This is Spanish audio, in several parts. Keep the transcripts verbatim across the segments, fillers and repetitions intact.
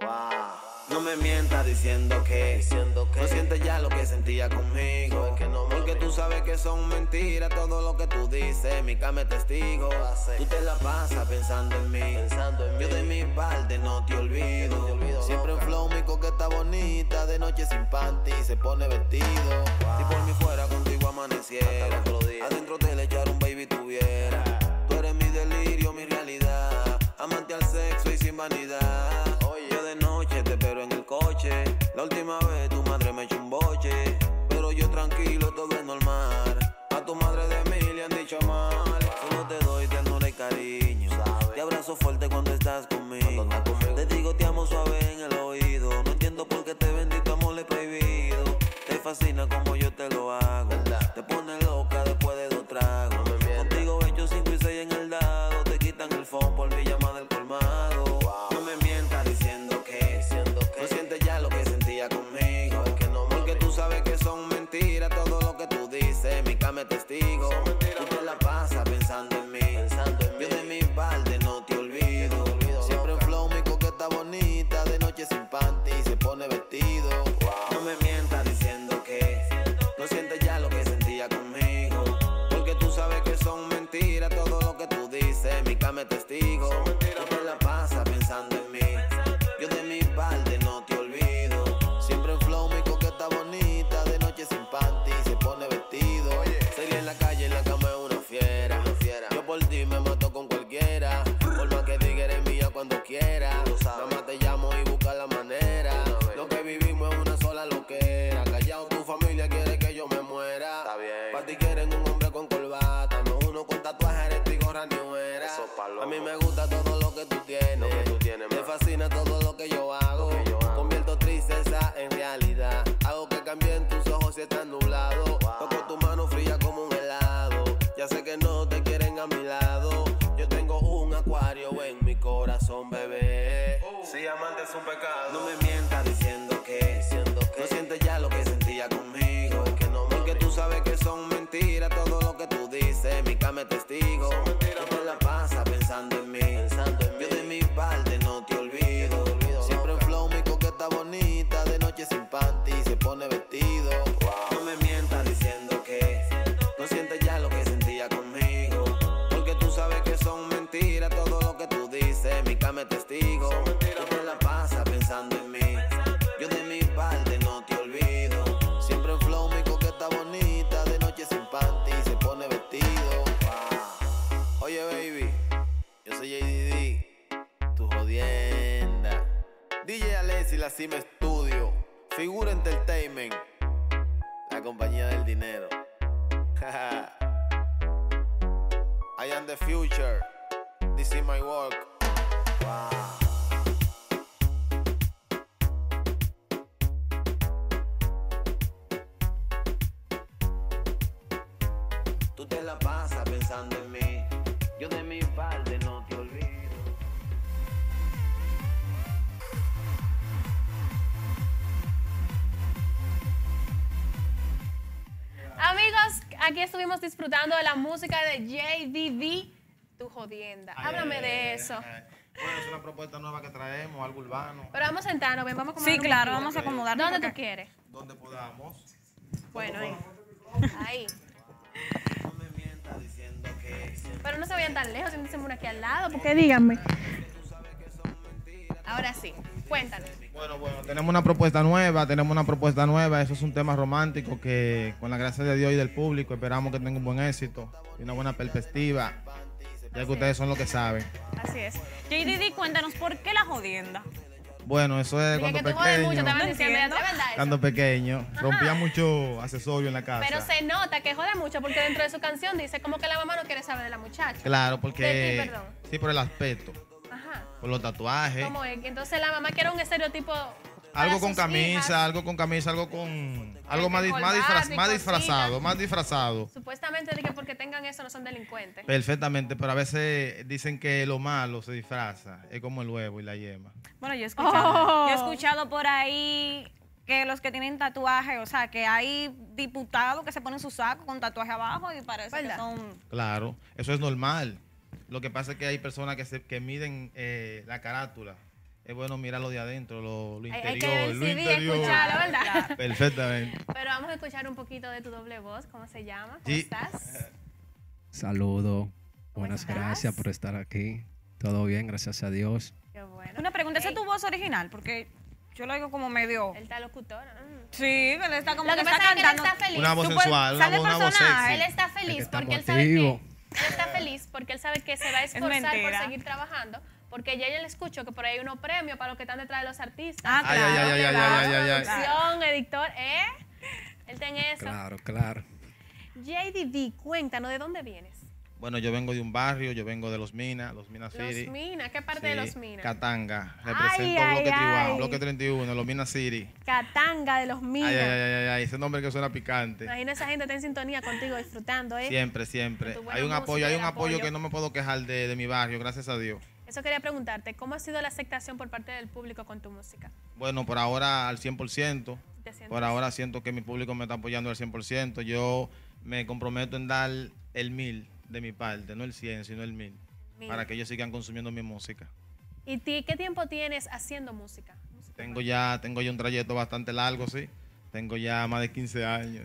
Wow. No me mientas diciendo que, diciendo que no sientes ya lo que sentía conmigo. Es que no, porque tú sabes que son mentiras todo lo que tú dices. Mi cama es testigo. Tú te la pasas pensando en mí. Pensando en Yo de mi parte no te olvido. No te olvido Siempre en flow mi coqueta bonita. De noche sin panty se pone vestido. Wow. Si por mí fuera contigo amaneciera, adentro te le echara un baby tuviera. Tú eres mi delirio, mi realidad. Amante al sexo y sin vanidad. Yo de noche te espero en el coche. La última vez tu madre me echó un boche, pero yo tranquilo, todo es normal. A tu madre de mí le han dicho mal. Solo te doy ternura y cariño. Te abrazo fuerte cuando estás conmigo. Te digo te amo suave en el oído. No entiendo por qué te bendito amor le he prohibido. Te fascina como yo te lo hago. Te pone loca después de dos tragos. Contigo hecho cinco y seis en el dado. Te quitan el phone por mi llamada del colmado. No me mientas diciendo que no sientes ya lo que sentía conmigo. Porque tú sabes que son mentiras todo lo que tú dices. Mi cama es testigo. Tú te la pasas pensando en mí. Yo de mi parte no te olvido. Siempre en flow mi coqueta bonita. De noche sin panty se pone vestido. No me mientas diciendo que no sientes ya lo que sentía conmigo. Porque tú sabes que son mentiras todo lo que tú dices. Mi cama es testigo. Tú te la pasas pensando en mí. Yo de mi parte no te olvido. Siempre en flow mi coqueta bonita. De noche sin panty se pone vestido. Sería en la calle, en la cama es una fiera. Yo por ti me mato con cualquiera. Por más que diga eres mía cuando quiera. Nada más te llamo y busca la manera. Lo que vivimos es una sola loquera. Callado tu familia quiere que yo me muera. Pa' ti quieren un hombre con corbata. No uno con tatuaje, eres y gorra ni muera. A mí me gusta todo lo que tú tienes. Lo que tú tienes me fascina todo lo que yo hago. Que yo hago. Convierto tristeza en realidad. Hago que cambien tus ojos si están nublados. Wow. Toco tu mano fría como un helado. Ya sé que no te quieren a mi lado. Yo tengo un acuario en mi corazón, bebé. Uh. Si amante es un pecado. No me mientas diciendo que, diciendo que no sientes ya lo que sentía conmigo. Es que no, porque tú sabes que son mentiras todo lo que tú dices. Mi cama es testigo. Tú te la pasas pensando en mí. Pensando en Yo de mi parte no te olvido. Siempre en flow mi coqueta bonita. De noche sin panty se pone vestido. Wow. No me mientas diciendo que no sientes ya lo que sentía conmigo. Porque tú sabes que son mentiras todo lo que tú dices. Mi cama es testigo. Tú te la pasas pensando en mí. Yo de mi parte no te olvido. Siempre en flow mi coqueta bonita. De noche sin panty se pone vestido. Wow. Oye baby, yo soy J D D, tu jodienda. D J Alessi, la Cima Studio, Figura Entertainment, la compañía del dinero. I am the future, this is my work. Wow. Tú te la pasas pensando en mí. Yo de mi parte no te olvido. Amigos, aquí estuvimos disfrutando de la música de J D D, tu jodienda. Ay, Háblame ay, de ay, eso. ay. Bueno, es una propuesta nueva que traemos, algo urbano. Pero vamos a sentarnos, ven, vamos a comer. Sí, claro, vamos a acomodarnos. ¿Dónde porque- tú quieres? Donde podamos. Bueno, ahí. Ahí. No me mientas diciendo que Pero no se vayan tan lejos, siéntense uno aquí al lado, porque díganme. Ahora sí, cuéntanos. Bueno, bueno, tenemos una propuesta nueva, tenemos una propuesta nueva. Eso es un tema romántico que, con la gracia de Dios y del público, esperamos que tenga un buen éxito y una buena perspectiva, ya que ustedes son los que saben. Así es. J D D, cuéntanos, ¿por qué la jodienda? Bueno, eso es Dije cuando que tú jodes mucho, pequeño, te van No diciendo, entiendo. ¿es verdad eso? cuando pequeño, rompía mucho accesorio en la casa. Pero se nota que jode mucho porque dentro de su canción dice como que la mamá no quiere saber de la muchacha. Claro, De porque... ti, perdón. Sí, por el aspecto, Ajá. por los tatuajes. ¿Cómo es? Que entonces la mamá quiere un estereotipo. para Algo con sus camisa, hijas. algo con camisa, algo con... Algo más, di- más, corbata disfraz- y más cositas. disfrazado, más disfrazado. Supuestamente de que porque tengan eso no son delincuentes. Perfectamente, pero a veces dicen que lo malo se disfraza. Es como el huevo y la yema. Bueno, yo he escuchado, Oh. yo he escuchado por ahí que los que tienen tatuajes, o sea, que hay diputados que se ponen su saco con tatuaje abajo y parece ¿Verdad? que son... Claro, eso es normal. Lo que pasa es que hay personas que, se, que miden eh, la carátula. Es bueno mirarlo de adentro, lo, lo Hay, interior, hay que ver el lo C D y interior. escucharlo, ¿verdad? Perfectamente. Pero vamos a escuchar un poquito de tu doble voz. ¿Cómo se llama? ¿Cómo Sí. estás? Saludo. Buenas estás? gracias por estar aquí. Todo bien, gracias a Dios. Qué bueno. Una pregunta, ¿esa Ey, es tu voz original? Porque yo lo oigo como medio... Él está locutor. mm. Sí, él está como Lo que que pasa está es que él cantando. está feliz. Una voz Tú puedes- sensual, una sale voz, una voz personaje. Él sexy. está feliz Es que porque él estamos sabe que activos. él está feliz porque él sabe que se va a esforzar por mentira. seguir trabajando, porque ya yo le escucho que por ahí hay unos premios para los que están detrás de los artistas. Ah, Ay, claro, ay, ay, ay, claro, ay, ay, ay, ay. Producción, editor, ¿eh? Él tiene eso. Claro, claro. J D D, cuéntanos, ¿de dónde vienes? Bueno, yo vengo de un barrio, yo vengo de Los Minas, Los Minas City. Los Minas, ¿qué parte de Sí, Los Minas? Catanga. Ay, Represento ay, Bloque Tribal, ay. Bloque treinta y uno, Los Minas City. Catanga de Los Minas. Ay, ay, ay, ay, ay, ese nombre que suena picante. Imagina esa gente está en sintonía contigo disfrutando, ¿eh? Siempre, siempre. Con tu buena Hay un música apoyo, y hay el un apoyo apoyo. que no me puedo quejar de, de mi barrio, gracias a Dios. Eso quería preguntarte, ¿cómo ha sido la aceptación por parte del público con tu música? Bueno, por ahora al cien por ciento. ¿Te sientes? Por ahora siento que mi público me está apoyando al cien por ciento. Yo me comprometo en dar el mil de mi parte, no el cien, sino el mil, Mil. para que ellos sigan consumiendo mi música. ¿Y ti, qué tiempo tienes haciendo música? Música Tengo ya, tengo ya un trayecto bastante largo, sí. Tengo ya más de quince años.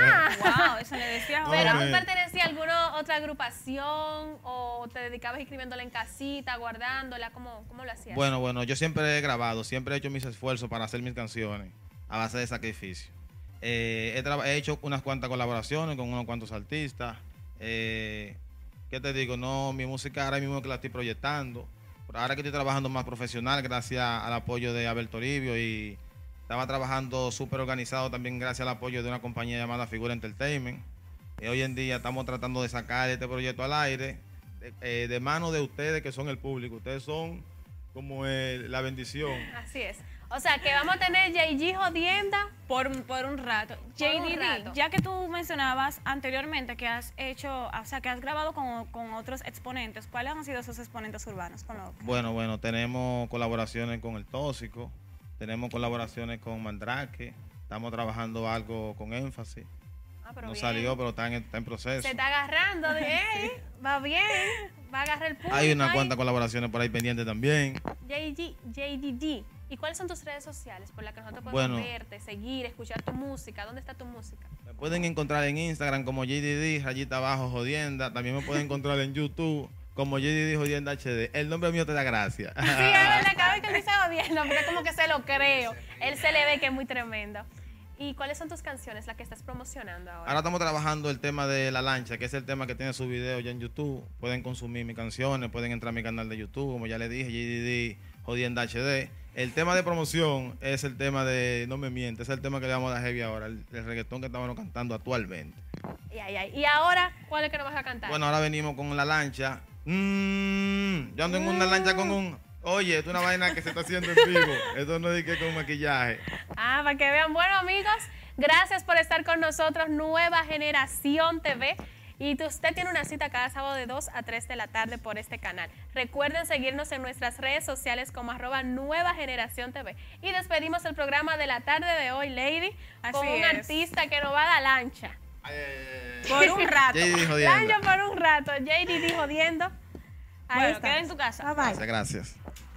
Wow, eso le decía. No, ¿Pero tú hombre. pertenecías a alguna otra agrupación o te dedicabas escribiéndola en casita, guardándola? ¿Cómo, cómo lo hacías? Bueno, bueno, yo siempre he grabado, siempre he hecho mis esfuerzos para hacer mis canciones a base de sacrificio. Eh, he, traba- he hecho unas cuantas colaboraciones con unos cuantos artistas. Eh, ¿Qué te digo? No, mi música ahora mismo es que la estoy proyectando. Pero ahora que estoy trabajando más profesional, gracias al apoyo de Abel Toribio, y estaba trabajando súper organizado también gracias al apoyo de una compañía llamada Figura Entertainment. Y hoy en día estamos tratando de sacar este proyecto al aire de, eh, de manos de ustedes que son el público. Ustedes son como el- la bendición. Así es. O sea, que vamos a tener J G jodienda. Por, por un rato. J D D, rato. ya que tú mencionabas anteriormente que has hecho, o sea, que has grabado con, con otros exponentes, ¿cuáles han sido esos exponentes urbanos? Con lo- Bueno, bueno, tenemos colaboraciones con El Tóxico, tenemos colaboraciones con Mandrake, estamos trabajando algo con Énfasis. Ah, pero No bien. salió, pero está en, está en proceso. Se está agarrando de, hey, va bien, va a agarrar el público. Hay unas ahí. cuantas colaboraciones por ahí pendientes también. J G, J D D. ¿Y cuáles son tus redes sociales por las que nosotros podemos Bueno. verte, seguir, escuchar tu música? ¿Dónde está tu música? Me pueden encontrar en Instagram como J D D, rayita abajo, jodienda. También me pueden encontrar en YouTube como J D D, jodienda H D. El nombre mío te da gracia. Sí, es verdad, cada vez que él dice jodiendo, porque como que se lo creo. Él se le ve que es muy tremendo. ¿Y cuáles son tus canciones, las que estás promocionando ahora? Ahora estamos trabajando el tema de La Lancha, que es el tema que tiene su video ya en YouTube. Pueden consumir mis canciones, pueden entrar a mi canal de YouTube, como ya les dije, J D D, jodienda H D. El tema de promoción es el tema de No Me Mientes, es el tema que le vamos a dar heavy ahora, el, el reggaetón que estamos cantando actualmente. Ay, ay, ay. ¿Y ahora cuál es que nos vas a cantar? Bueno, ahora venimos con La Lancha. Mm, yo ando en una lancha con un... Oye, esto es una vaina que se está haciendo en vivo. Esto no es que con maquillaje. Ah, para que vean. Bueno, amigos, gracias por estar con nosotros, Nueva Generación T V. Y usted tiene una cita cada sábado de dos a tres de la tarde por este canal. Recuerden seguirnos en nuestras redes sociales como arroba Nueva Generación T V. Y despedimos el programa de la tarde de hoy, Lady, con Así un es. artista que nos va a dar lancha. Por un rato. J D D jodiendo. Lancha por un rato. J D D jodiendo. Ahí Bueno, está. queda en tu casa. Bye, bye. Gracias, gracias.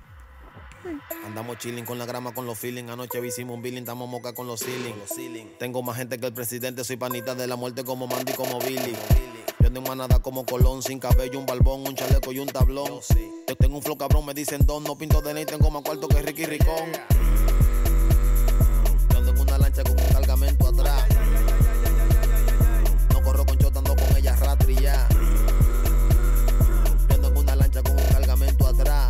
Andamos chilling con la grama, con los feeling. Anoche hicimos un billing, estamos moca con los ceiling. Tengo más gente que el presidente, soy panita de la muerte como Mandy, como Billy. Yo ando en manada como Colón, sin cabello, un barbón, un chaleco y un tablón. Yo tengo un flow cabrón, me dicen don, no pinto de ney, tengo más cuarto que Ricky Ricón. Yo ando en una lancha con un cargamento atrás. No corro con chota, ando con ella ratri ya. Yo ando en una lancha con un cargamento atrás.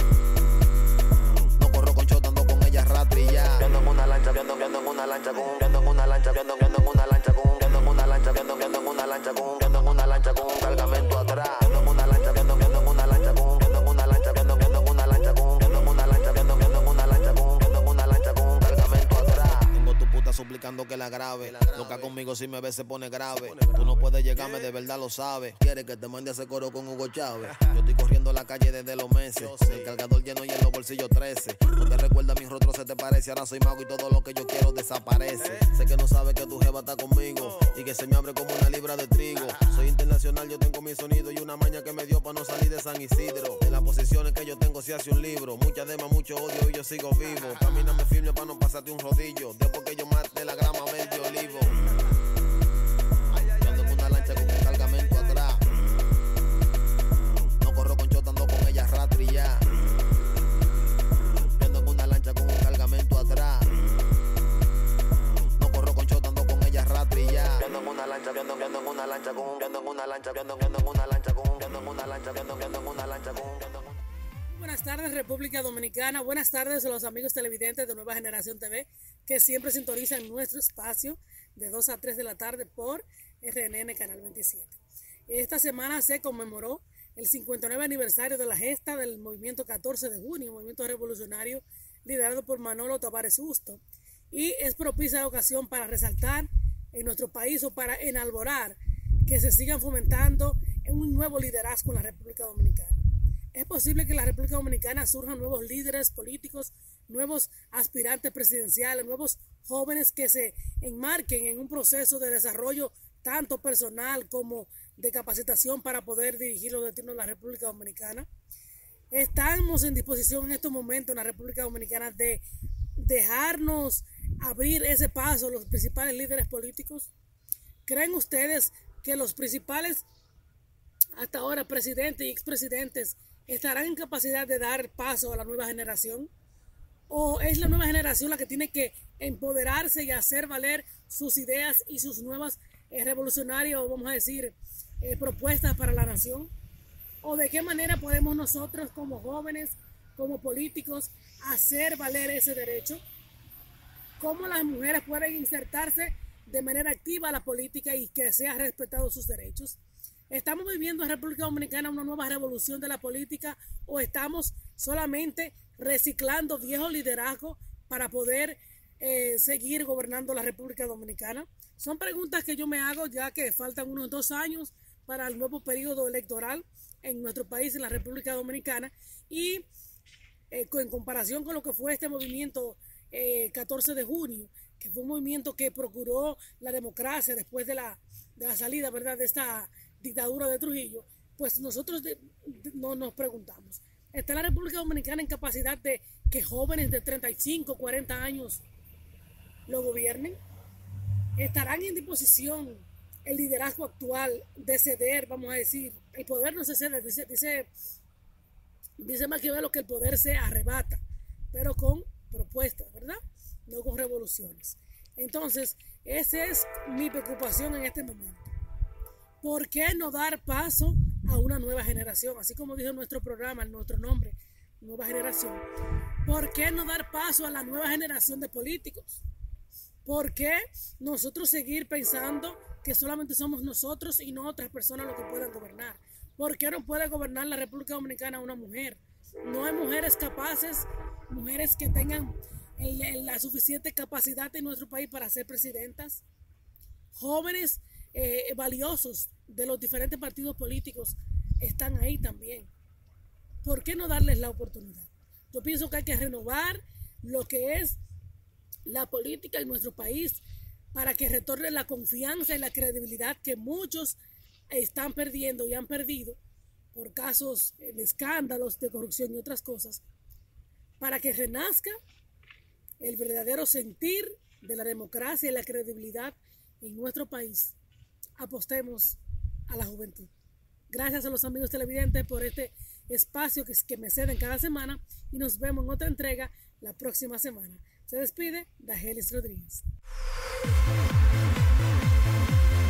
No corro con chota, ando con ella ratri ya. Yo ando en una lancha, yo ando, yo ando en una lancha con un, yo ando en una lancha, yo ando, yo ando en una lancha con un, yo ando en una lancha, yo ando, yo ando en una lancha con un, yo ando en una lancha con un cargamento atrás. Yo ando en una lancha, yo ando, yo ando en una lancha con un, yo ando en una lancha, yo ando, yo ando en una lancha con un, yo ando en una lancha, yo ando, yo ando en una lancha con un, yo ando en una lancha con un cargamento atrás. Tengo tu puta suplicando que que la grabe. Loca conmigo si me ve se pone grave. Tú no puedes llegarme, de verdad lo sabes. Quieres que te mande a hacer coro con Hugo Chávez. Yo estoy corriendo la calle desde los meses. El cargador lleno y en los bolsillos trece. No te recuerda mi rostro, se te parece. Ahora soy mago y todo lo que yo quiero desaparece. Sé que no sabes que tu jeva está conmigo y que se me abre como una libra de trigo. Soy internacional, yo tengo mi sonido y una maña que me dio para no salir de San Isidro. En las posiciones que yo tengo se hace un libro. Mucha dema, mucho odio y yo sigo vivo. Camíname firme para no pasarte un rodillo. Después que yo mate la grama verde olivo. Yo ando en una lancha con un cargamento atrás. No corro con chota, ando con ella ratri ya. Yo ando en una lancha con un cargamento atrás. No corro con chota, ando con ella ratri ya. Yo ando en una lancha, yo ando, yo ando en una lancha con un, yo ando en una lancha, yo ando, yo ando en una lancha con un, yo ando en una lancha, yo ando, yo ando en una lancha con un, yo ando en una. Buenas tardes, República Dominicana. Buenas tardes a los amigos televidentes de Nueva Generación T V que siempre sintonizan nuestro espacio de dos a tres de la tarde por R N N Canal veintisiete. Esta semana se conmemoró el cincuenta y nueve aniversario de la gesta del movimiento catorce de junio, movimiento revolucionario liderado por Manolo Tavares Justo, y es propicia la ocasión para resaltar en nuestro país o para enalborar que se sigan fomentando un nuevo liderazgo en la República Dominicana. Es posible que en la República Dominicana surjan nuevos líderes políticos, nuevos aspirantes presidenciales, nuevos jóvenes que se enmarquen en un proceso de desarrollo tanto personal como de capacitación para poder dirigir los destinos de la República Dominicana. Estamos en disposición en estos momentos en la República Dominicana de dejarnos abrir ese paso a los principales líderes políticos. ¿Creen ustedes que los principales hasta ahora presidentes y expresidentes estarán en capacidad de dar paso a la nueva generación? ¿O es la nueva generación la que tiene que empoderarse y hacer valer sus ideas y sus nuevas eh, revolucionarias, vamos a decir, eh, propuestas para la nación? ¿O de qué manera podemos nosotros como jóvenes, como políticos, hacer valer ese derecho? ¿Cómo las mujeres pueden insertarse de manera activa a la política y que sean respetados sus derechos? ¿Estamos viviendo en República Dominicana una nueva revolución de la política o estamos solamente reciclando viejos liderazgos para poder eh, seguir gobernando la República Dominicana? Son preguntas que yo me hago ya que faltan unos dos años para el nuevo periodo electoral en nuestro país, en la República Dominicana, y eh, en comparación con lo que fue este movimiento eh, catorce de junio, que fue un movimiento que procuró la democracia después de la, de la salida, ¿verdad?, de esta dictadura de Trujillo. Pues nosotros de, de, no nos preguntamos, ¿está la República Dominicana en capacidad de que jóvenes de treinta y cinco, cuarenta años lo gobiernen? ¿Estarán en disposición el liderazgo actual de ceder, vamos a decir, el poder no se cede, dice, dice, dice Maquiavelo que el poder se arrebata, pero con propuestas, ¿verdad?, no con revoluciones. Entonces, esa es mi preocupación en este momento. ¿Por qué no dar paso a una nueva generación? Así como dijo nuestro programa, nuestro nombre, Nueva Generación. ¿Por qué no dar paso a la nueva generación de políticos? ¿Por qué nosotros seguir pensando que solamente somos nosotros y no otras personas los que puedan gobernar? ¿Por qué no puede gobernar la República Dominicana una mujer? No hay mujeres capaces, mujeres que tengan el, el, la suficiente capacidad en nuestro país para ser presidentas. Jóvenes eh, valiosos de los diferentes partidos políticos están ahí también. ¿Por qué no darles la oportunidad? Yo pienso que hay que renovar lo que es la política en nuestro país para que retorne la confianza y la credibilidad que muchos están perdiendo y han perdido por casos de escándalos de corrupción y otras cosas, para que renazca el verdadero sentir de la democracia y la credibilidad en nuestro país. Apostemos a la juventud. Gracias a los amigos televidentes por este espacio que, que me ceden cada semana y nos vemos en otra entrega la próxima semana. Se despide Dagelis Rodríguez.